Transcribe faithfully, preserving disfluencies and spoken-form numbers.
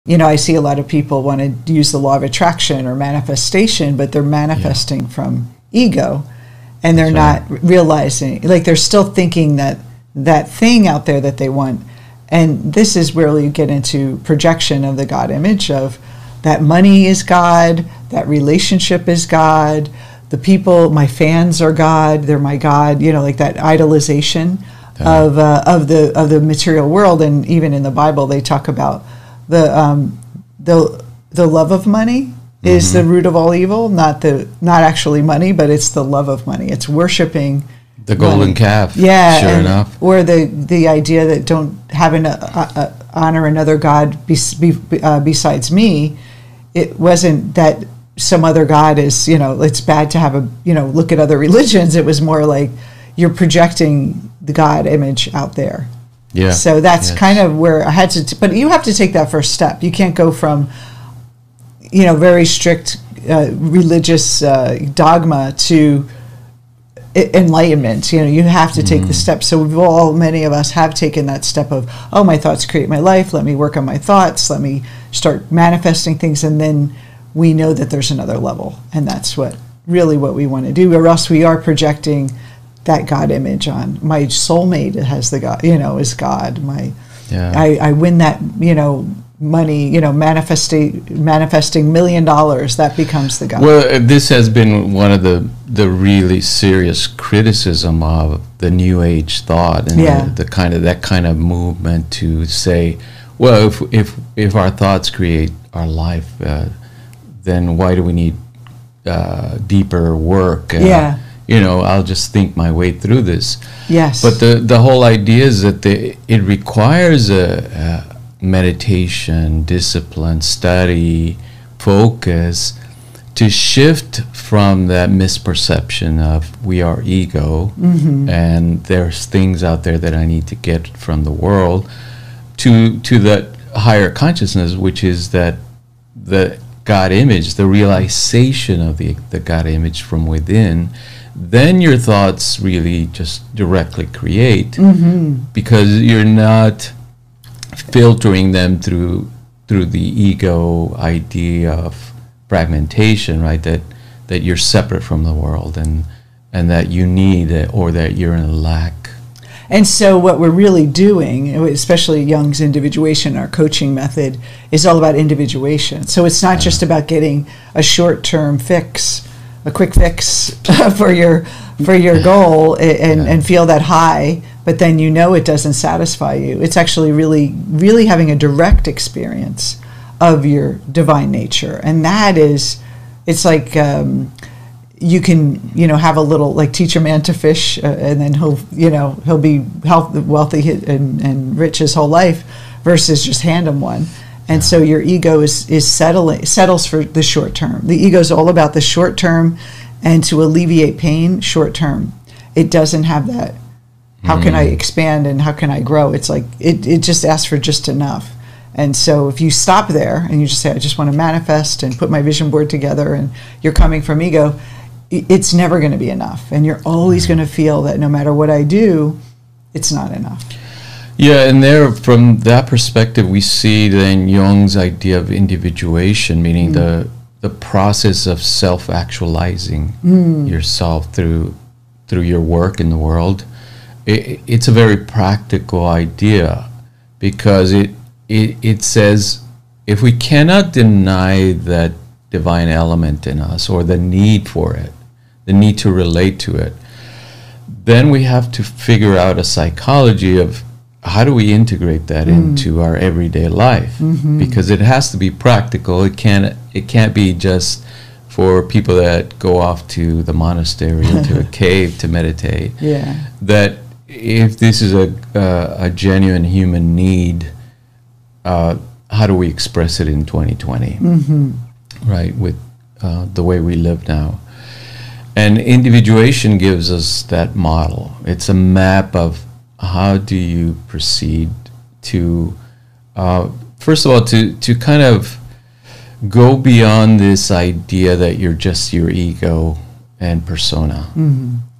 you know, I see a lot of people want to use the law of attraction or manifestation, but they're manifesting yeah. from ego, and they're That's not right. realizing, like they're still thinking that that thing out there that they want. And this is where you get into projection of the God image of that money is God, that relationship is God, the people, my fans are God, they're my God, you know, like that idolization yeah. of uh, of the of the material world. And even in the Bible, they talk about the um, the the love of money is mm-hmm. the root of all evil, not the not actually money, but it's the love of money. It's worshiping the golden money. calf. Yeah, sure and, enough. Or the the idea that don't have an uh, uh, honor another God be, be, uh, besides me. It wasn't that some other God is, you know, it's bad to have a, you know, look at other religions. It was more like you're projecting the God image out there. Yeah. So that's yes. kind of where I had to, t- but you have to take that first step. You can't go from, you know, very strict uh, religious uh, dogma to enlightenment. You know, you have to take mm. the step. So we've all, many of us have taken that step of, oh, my thoughts create my life. Let me work on my thoughts. Let me start manifesting things. And then we know that there's another level. And that's what really what we want to do, or else we are projecting that God image on. My soulmate has the God, you know, is God. My, yeah. I, I win that, you know, money, you know, manifesting manifesting million dollars, that becomes the God. Well, this has been one of the the really serious criticism of the New Age thought and yeah. the, the kind of that kind of movement to say, well, if if if our thoughts create our life, uh, then why do we need uh, deeper work? Uh, yeah. You know, I'll just think my way through this. Yes. But the the whole idea is that the, it requires a, a meditation, discipline, study, focus, to shift from that misperception of we are ego mm-hmm. and there's things out there that I need to get from the world to to that higher consciousness, which is that the God image, the realization of the, the God image from within. Then your thoughts really just directly create mm-hmm. because you're not filtering them through through the ego idea of fragmentation, right? That that you're separate from the world and and that you need it, or that you're in a lack. And so what we're really doing, especially Jung's individuation, our coaching method, is all about individuation. So it's not yeah. just about getting a short-term fix, a quick fix for your for your goal and, yeah. and feel that high, but then you know it doesn't satisfy you. It's actually really, really having a direct experience of your divine nature. And that is, it's like um, you can, you know, have a little, like teach a man to fish uh, and then he'll, you know, he'll be health, wealthy and, and rich his whole life versus just hand him one. And so your ego is, is settling, settles for the short term. The ego is all about the short term and to alleviate pain short term. It doesn't have that, how mm. can I expand and how can I grow? It's like, it, it just asks for just enough. And so if you stop there and you just say, I just want to manifest and put my vision board together, and you're coming from ego, it's never going to be enough. And you're always mm. going to feel that no matter what I do, it's not enough. Yeah, and there, from that perspective, we see then Jung's idea of individuation, meaning mm. the the process of self-actualizing mm. yourself through through your work in the world. It, it's a very practical idea because it, it it says if we cannot deny that divine element in us or the need for it, the need to relate to it, then we have to figure out a psychology of how do we integrate that mm. into our everyday life? Mm-hmm. Because it has to be practical. It can't it can't be just for people that go off to the monastery into a cave to meditate. Yeah. That if this is a uh, a genuine human need, uh, how do we express it in twenty twenty? Mm-hmm. Right, with uh, the way we live now. And individuation gives us that model. It's a map of how do you proceed to, uh, first of all, to, to kind of go beyond this idea that you're just your ego and persona. Mm-hmm.